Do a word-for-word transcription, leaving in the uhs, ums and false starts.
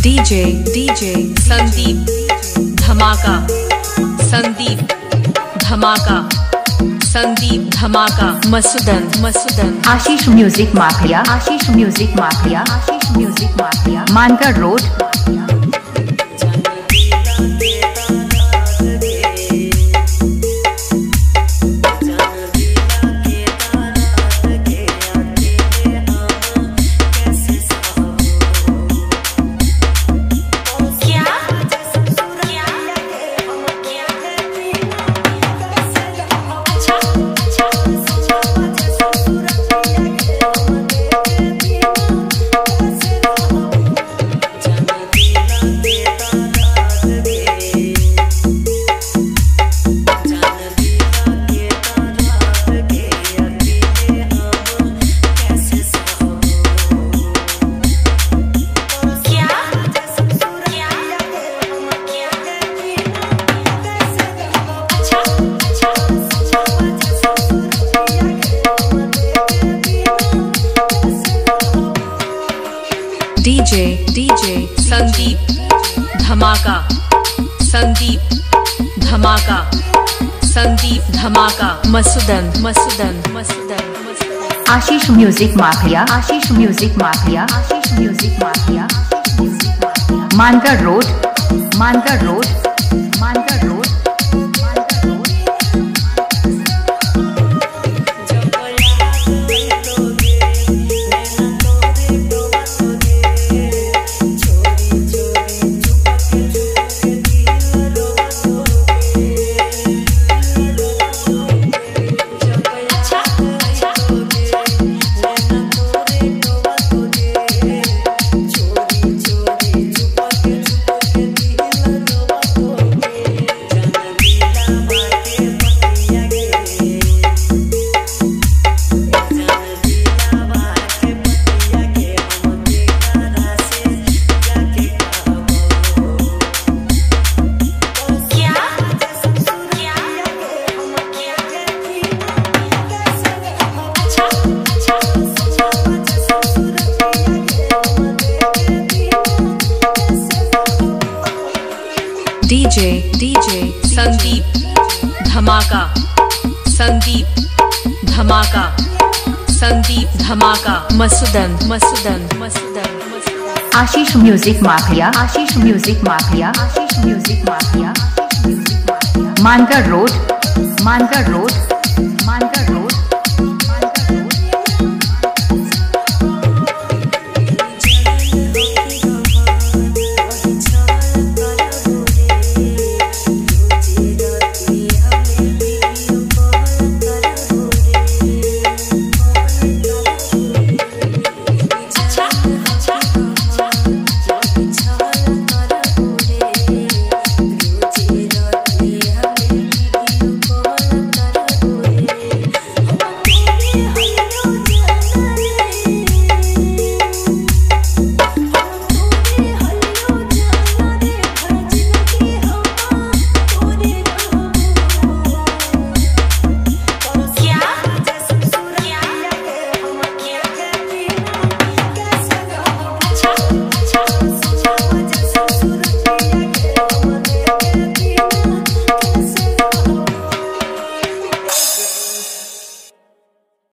DJ DJ Sandeep Dhamaka, Sandeep Dhamaka, Sandeep Dhamaka, Masudan Masudan. Ashish music mafia, Ashish music mafia, Ashish music mafia, Mankar road. DJ DJ Sandeep Dhamaka, Sandeep Dhamaka, Sandeep Dhamaka, Masudan Masudan Masudan. Ashish music mafia, Ashish music mafia, Ashish music mafia, Mankar road, Mankar road, Mankar road. DJ DJ Sandeep Dhamaka, Sandeep Dhamaka, Sandeep Dhamaka, Masudan Masudan Masudan. Ashish music mafia, Ashish music mafia, Ashish music mafia, Mankar road, Mankar road, Mankar road.